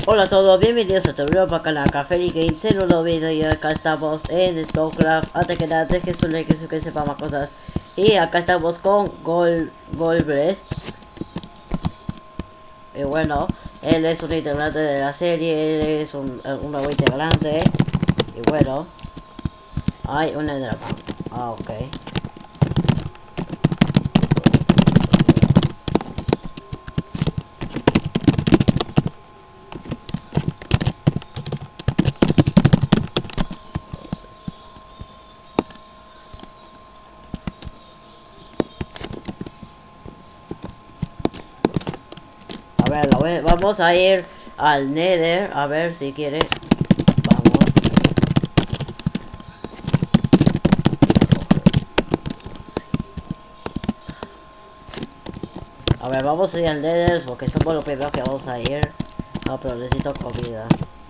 Hola a todos, bienvenidos a este nuevo canal Café y Games en un nuevo video y acá estamos en Stonecraft. Antes que nada, dejen su like que sepa más cosas. Y acá estamos con Goldbreast. Y bueno, él es un integrante de la serie, él es un nuevo integrante. Y bueno, hay un Enderman. Ah, ok. Vamos a ir al Nether, a ver si quiere. Vamos. A ver, vamos a ir al Nether porque somos los primeros que vamos a ir. No, pero necesito comida.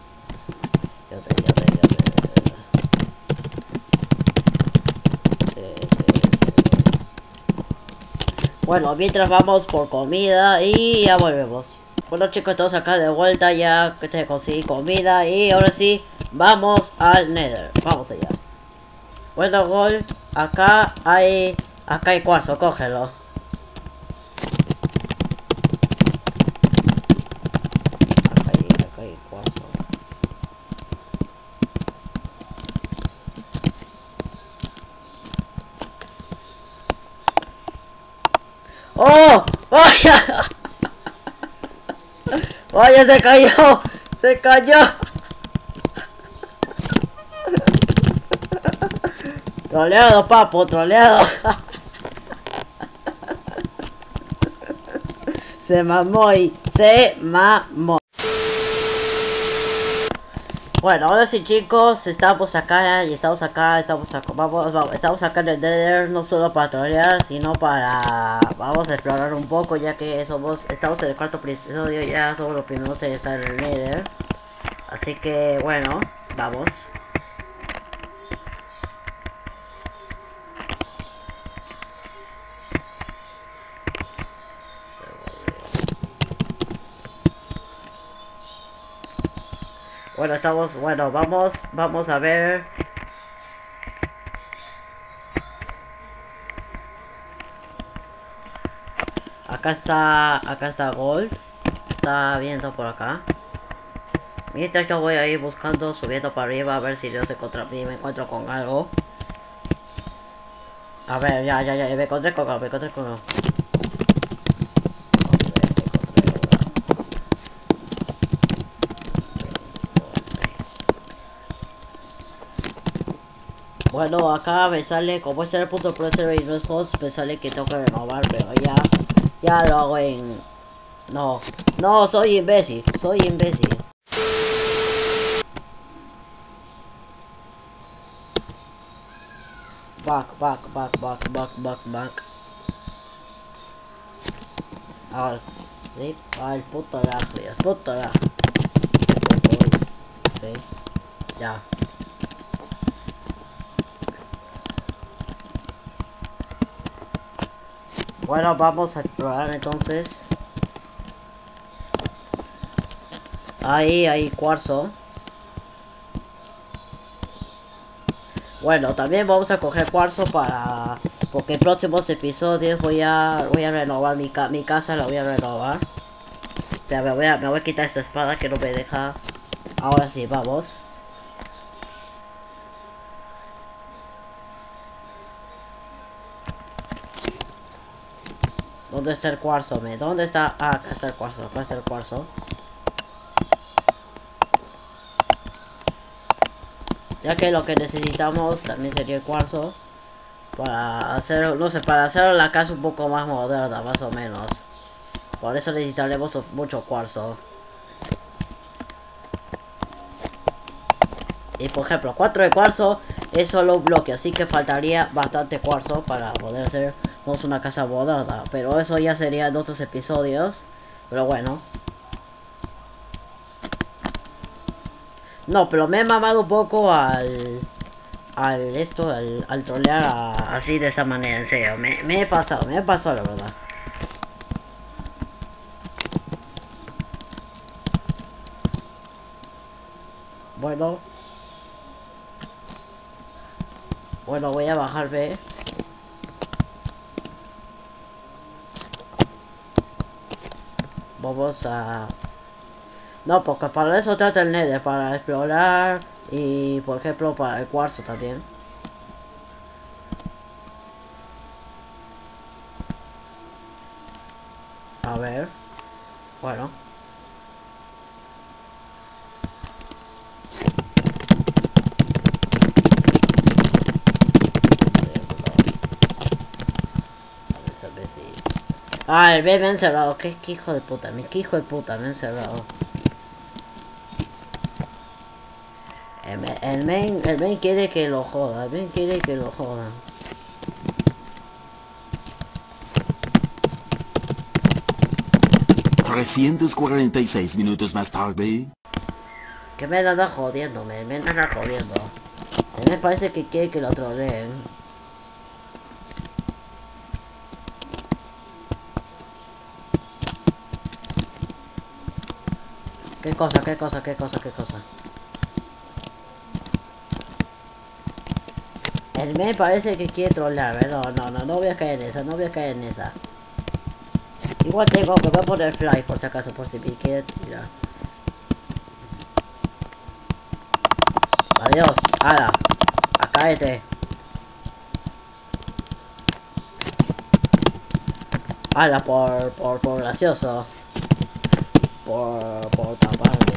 Bueno, mientras vamos por comida y ya volvemos. Bueno chicos, estamos acá de vuelta ya que te conseguí comida y ahora sí, vamos al Nether. Vamos allá. Bueno, Gol, acá hay cuarzo, cógelo. Acá hay cuarzo. ¡Oh! ¡Vaya! ¡Vaya, se cayó! ¡Se cayó! Troleado, papo, troleado. Se mamó y se mamó. Bueno, ahora sí chicos, estamos acá y estamos acá, vamos, estamos acá en el Nether, no solo para trolear, sino para, vamos a explorar un poco, ya que estamos en el cuarto episodio, ya somos los primeros en estar en el Nether. Así que, bueno, vamos. Bueno, vamos a ver. Acá está Gold. Está viendo por acá. Mientras yo voy a ir buscando, subiendo para arriba, a ver si yo me encuentro con algo. A ver, ya, me encontré con algo, Bueno, acá me sale, como este es el punto de server y no es host, me sale que tengo que renovar, pero ya lo hago en... No, soy imbécil. Back. Ahora sí, al puto lag. Sí, ya. Bueno, vamos a explorar entonces. Ahí hay cuarzo. Bueno, también vamos a coger cuarzo porque en próximos episodios voy a renovar mi casa, la voy a renovar. O sea, me voy a quitar esta espada que no me deja. Ahora sí, vamos. ¿Dónde está el cuarzo, ¿Dónde está? Ah, acá está el cuarzo, Ya que lo que necesitamos también sería el cuarzo. Para hacer, no sé, para hacer la casa un poco más moderna, más o menos. Por eso necesitaremos mucho cuarzo. Y por ejemplo, 4 de cuarzo es solo un bloque, así que faltaría bastante cuarzo para poder hacer una casa moderna. Pero eso ya sería en otros episodios. Pero bueno. No, pero me he mamado un poco al trolear así de esa manera, en serio. Me he pasado la verdad. bueno. Bueno, voy a bajar B. Vamos a... No, porque para eso trata el Nether, para explorar y, por ejemplo, para el cuarzo también. A ver. Bueno. A ver si... Ah, el B me ha encerrado. ¿Qué hijo de puta? ¿Qué hijo de puta me ha encerrado? El main quiere que lo joda. El main quiere que lo jodan. 346 minutos más tarde. Que me anda jodiendo, me anda jodiendo. Me parece que quiere que lo troleen. ¿Qué cosa? El me parece que quiere trolear, ¿verdad? No voy a caer en esa, Igual tengo que voy a poner fly por si acaso, por si me quiere tirar. Adiós, ala, cáete. Ala, por gracioso. Por taparme.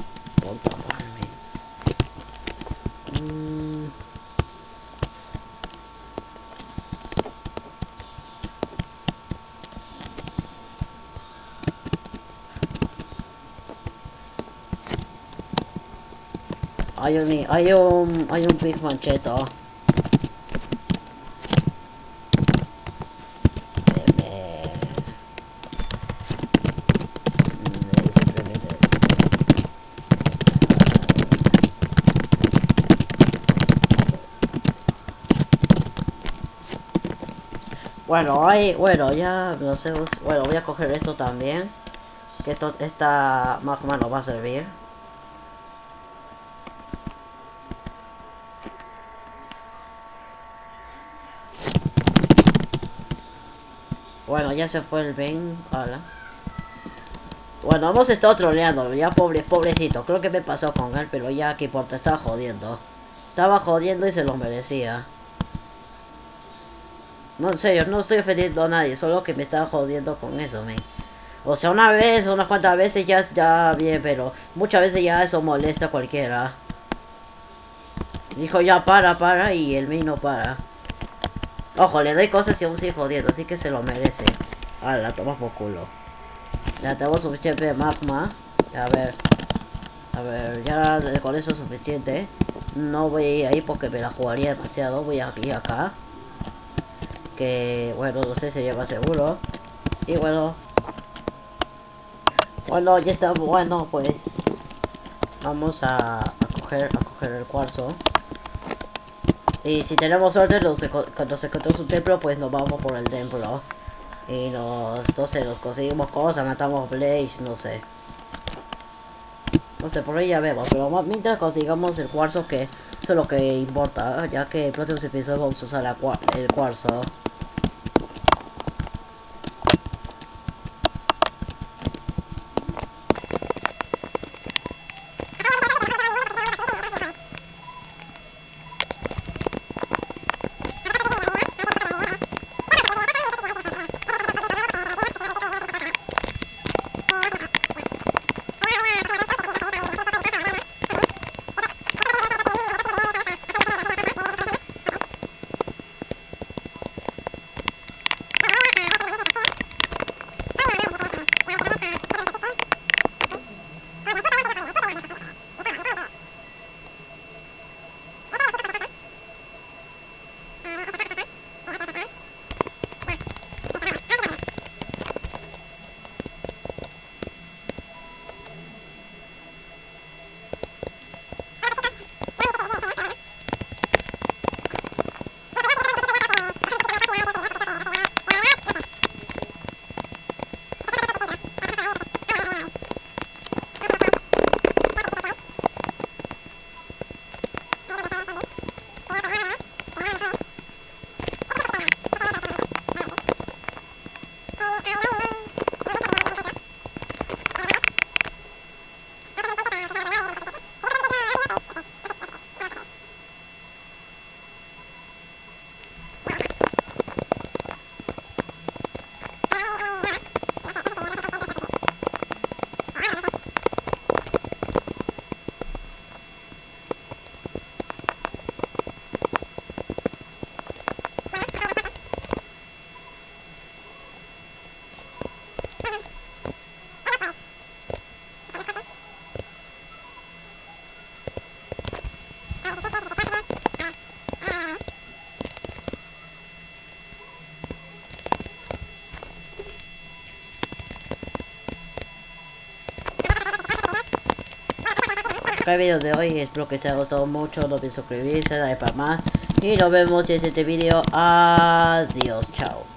Hay un big mancheto. Bueno, ya no sé. Bueno, voy a coger esto también. Que esta magma nos va a servir. Bueno, ya se fue el Ben. Hola. Bueno, hemos estado troleando. Ya pobrecito. Creo que me pasó con él, pero ya que importa, estaba jodiendo. Estaba jodiendo y se lo merecía. No, en serio, no estoy ofendiendo a nadie, solo que me estaba jodiendo con eso, men. O sea, una vez, unas cuantas veces ya bien, pero muchas veces ya eso molesta a cualquiera. Dijo ya para y el men no para. Ojo, le doy cosas y aún sigue jodiendo, así que se lo merece. Ah, la toma por culo. Ya tengo suficiente magma. A ver, ya con eso es suficiente. No voy a ir ahí porque me la jugaría demasiado. Voy a ir acá. Que bueno, no sé, sería más seguro. Y bueno, ya está. Bueno, pues vamos a coger el cuarzo. Y si tenemos suerte, cuando se encontramos un templo, pues nos vamos por el templo. Y no sé, nos conseguimos cosas, matamos Blaze, no sé. No sé, por ahí ya vemos. Pero mientras consigamos el cuarzo, que eso es lo que importa. Ya que en el próximo episodio vamos a usar el cuarzo. acá el video de hoy. Espero que les haya gustado mucho. No olviden suscribirse, darle para más. Y nos vemos en este video. Adiós, chao.